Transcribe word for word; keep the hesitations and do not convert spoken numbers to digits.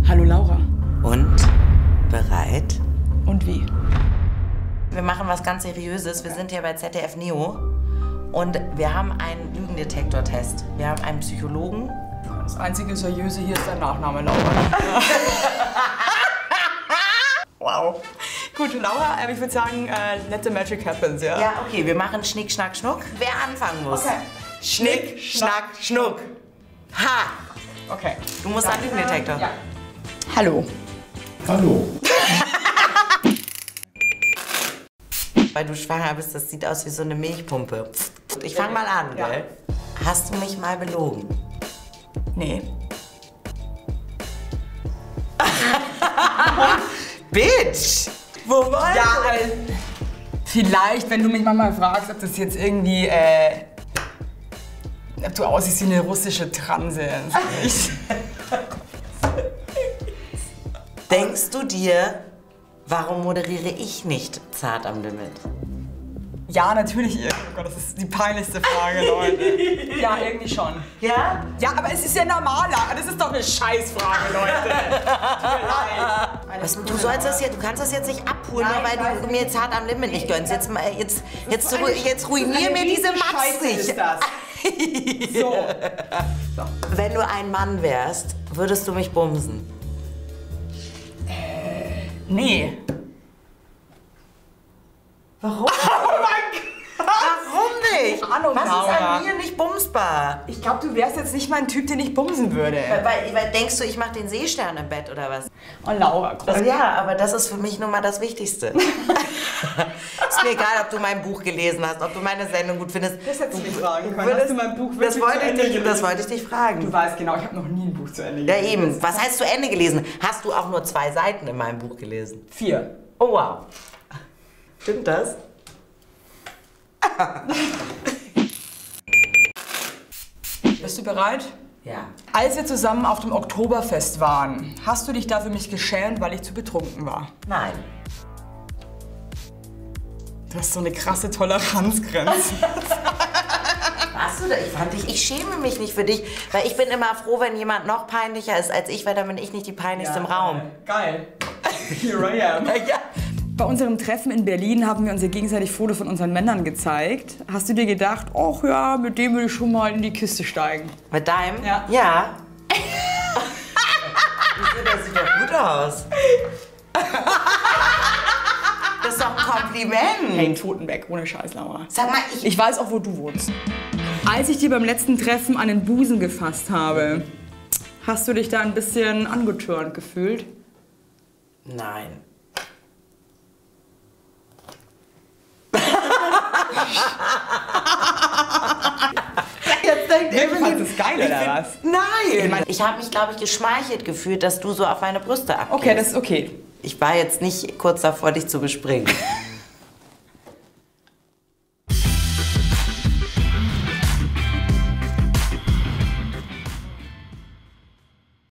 Hallo Laura. Und? Bereit? Und wie? Wir machen was ganz Seriöses. Wir sind hier bei Z D F Neo und wir haben einen Lügendetektor-Test. Wir haben einen Psychologen. Das einzige Seriöse hier ist dein Nachname, Laura. Wow. Gut, Laura, ich würde sagen, uh, let the magic happen, ja? Ja, okay, wir machen Schnick, Schnack, Schnuck. Wer anfangen muss? Okay. Schnick, Schnack, Schnuck. Ha! Okay. Du musst an den Lügendetektor. Ja. Hallo. Hallo. Weil du schwanger bist, das sieht aus wie so eine Milchpumpe. Ich fang mal an, Ja. gell? Hast du mich mal belogen? Nee. Bitch! Wo war Ja, du? halt. Vielleicht, wenn du mich manchmal fragst, ob das jetzt irgendwie, äh, ob du aussiehst wie eine russische Transe. Ich, Denkst du dir, warum moderiere ich nicht Zart am Limit? ja, natürlich. Oh Gott, das ist die peinlichste Frage, Leute. Ja, irgendwie schon. Ja? Ja, aber es ist ja normaler. Das ist doch eine Scheißfrage, Leute. Was, du, sollst das jetzt, du kannst das jetzt nicht abholen, Nein, nur weil ich du weiß mir Zart am Limit nicht gönnst. Jetzt, mal- jetzt, jetzt, so ru- eine- jetzt ruinier mir diese Matz nicht. So. Wenn du ein Mann wärst, würdest du mich bumsen? Nee. Warum? Oh mein Gott! Warum nicht? Ahnung, Was ist Laura. an mir nicht bumsbar? Ich glaube, du wärst jetzt nicht mal ein Typ, den ich bumsen würde. Weil, weil denkst du, ich mache den Seestern im Bett oder was? Oh, Laura, groß. Ja, aber das ist für mich nun mal das Wichtigste. Ist mir egal, ob du mein Buch gelesen hast, ob du meine Sendung gut findest. Das hättest du mich fragen können. Würdest- Hast du mein Buch das wirklich wollte, zu ich Ende dich, gelesen? das wollte ich dich fragen. Du weißt genau, ich habe noch nie ein Buch zu Ende Ja gelesen. eben. Was heißt zu Ende gelesen? Hast du auch nur zwei Seiten in meinem Buch gelesen? Vier. Oh wow. Stimmt das? Bist du bereit? Ja. Als wir zusammen auf dem Oktoberfest waren, hast du dich da für mich geschämt, weil ich zu betrunken war? Nein. Du hast so eine krasse Toleranzgrenze. Hast du da? Ich fand dich, ich schäme mich nicht für dich, weil ich bin immer froh, wenn jemand noch peinlicher ist als ich, weil dann bin ich nicht die peinlichste im Raum. Geil. Here I am. Ja. Bei unserem Treffen in Berlin haben wir uns ja gegenseitig Fotos von unseren Männern gezeigt. Hast du dir gedacht, ach ja, mit dem würde ich schon mal in die Kiste steigen? Mit deinem? Ja. Ja. Wieso, der sieht doch gut aus. Das ist doch ein Kompliment. Hey, Totenbeck, ohne Scheiß, Laura. Sag mal, ich... Ich weiß auch, wo du wohnst. Als ich dir beim letzten Treffen an den Busen gefasst habe, hast du dich da ein bisschen angetörnt gefühlt? Nein. Jetzt denkt Ja, du Evelyn, fandst es geil, ich oder find- was? Nein! Ich habe mich, glaube ich, geschmeichelt gefühlt, dass du so auf meine Brüste abgehst. Okay, das ist okay. Ich war jetzt nicht kurz davor, dich zu bespringen.